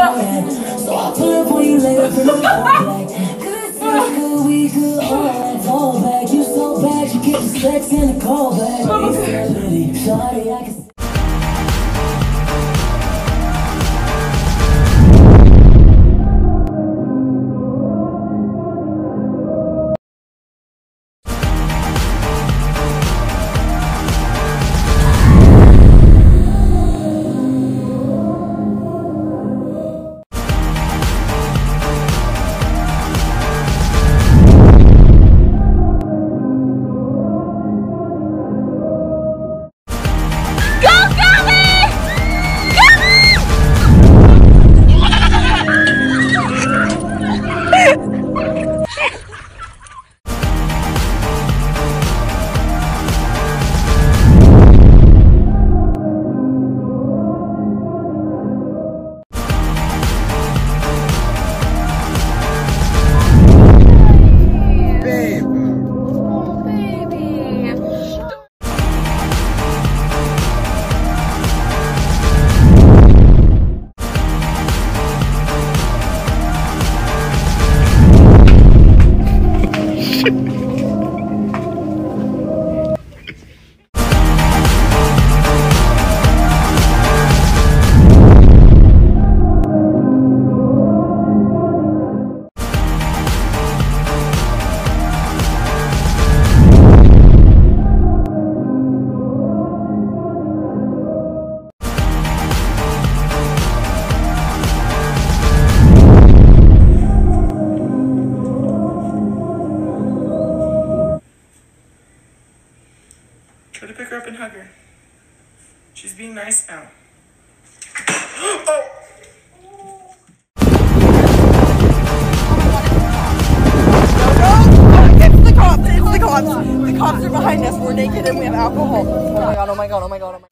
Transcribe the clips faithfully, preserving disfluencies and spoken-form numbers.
alright. So I pull up on you later for the call. Good sex, good weed, good all. Fall back, you so bad, you get the sex and the call back. Shawty, I can. Try to pick her up and hug her. She's being nice now. Oh! It's the cops! It's the cops! The cops are behind us. We're naked and we have alcohol. Oh my god, oh my god, oh my god, oh my god.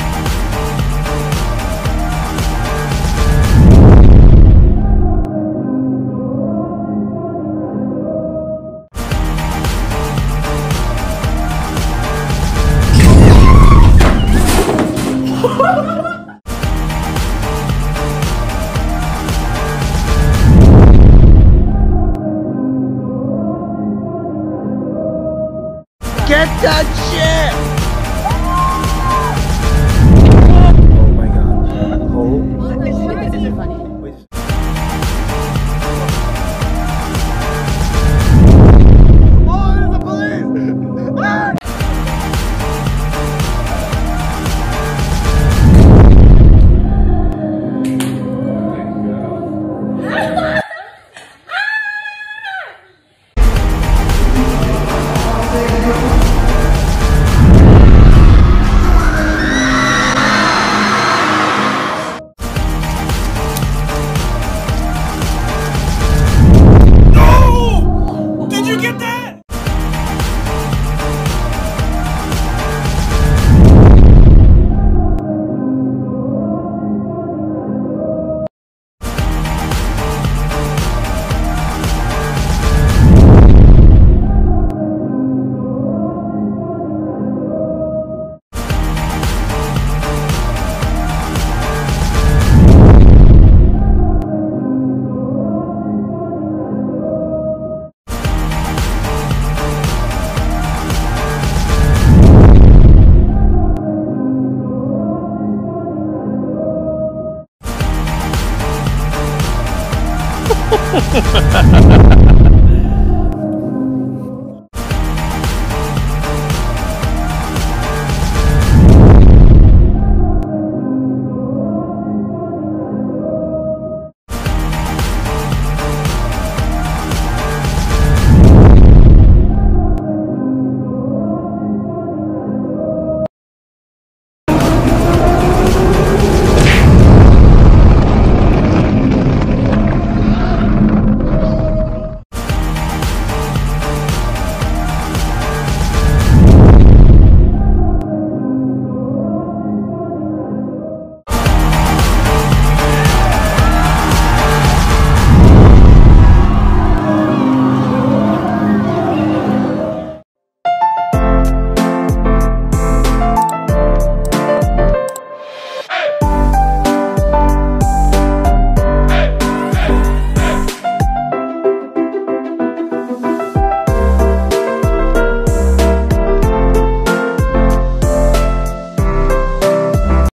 Get that shit! Oh my god. Oh. Is it funny? Wait. Oh, there's the police! Ah! Ha ha ha ha!